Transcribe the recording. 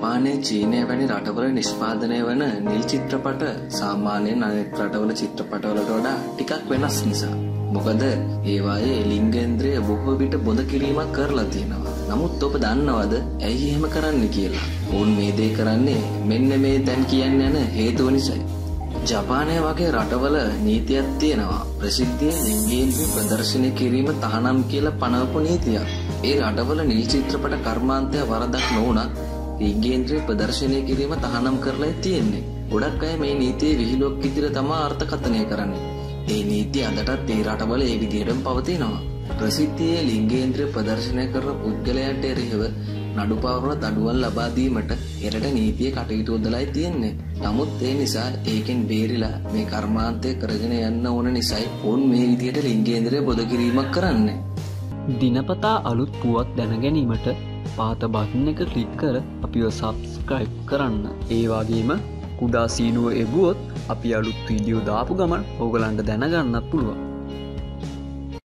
ජපානයේ චීනය වැනි රටවල නිෂ්පාදනය වන නිල් චිත්‍රපට සාමාන්‍යයෙන් අනෙක් රටවල චිත්‍රපටවලට වඩා ටිකක් වෙනස් නිසා. මොකද ඒවායේ ලිංගේන්ද්‍රය බොහෝ විට බොඳ කිරීමක් කරලා තියෙනවා. නමුත් ඔබ දන්නවද ඇයි එහෙම කරන්නේ කියලා? උන් මේ දේ කරන්නේ මෙන්න මේ දැන් කියන්න යන හේතුව නිසායි. ජපානය වගේ රටවල නීතියක් තියෙනවා. ප්‍රසිද්ධියේ ලිංගේන්ද්‍රය ප්‍රදර්ශනය කිරීම තහනම් කියලා පනවපු නීතියක්. ඒ රටවල නිල් චිත්‍රපට කර්මාන්තය වරදක් නොවුනත් ලිංගේන්ද්‍රය ප්‍රදර්ශනය කිරීම තහනම් කරලා තියෙන්නේ. ගොඩක් අය මේ නීතියේ විහිළුවක් විදිහට තමයි අර්ථකථනය කරන්නේ. ඒ නීතිය අදටත් ඒ රටවල ඒ විදිහටම පවතිනවා. ප්‍රසිද්ධියේ ලිංගේන්ද්‍රය ප්‍රදර්ශනය කරන පුද්ගලයන්ට එරෙහිව නඩු පවරන දඬුවම් ලබා දීමට එරට නීතිය කටයුතු යොදලායි තියෙන්නේ. නමුත් ඒ නිසා ඒකෙන් බේරිලා මේ කර්මාන්තය කරගෙන යන්න ඕන නිසායි උන් මේ විදිහට ලිංගේන්ද්‍රය බොද කිරීමක් කරන්නේ. දිනපතා අලුත් පුවත් දැන ගැනීමට පාත බටන් එක ක්ලික් කර අපිව සබ්ස්ක්‍රයිබ් කරන්න. ඒ වගේම කුඩා සීනුව එබුවොත් අපි අලුත් වීඩියෝ දාපු ගමන් ඕගලන්ට දැනගන්නත් පුළුවන්.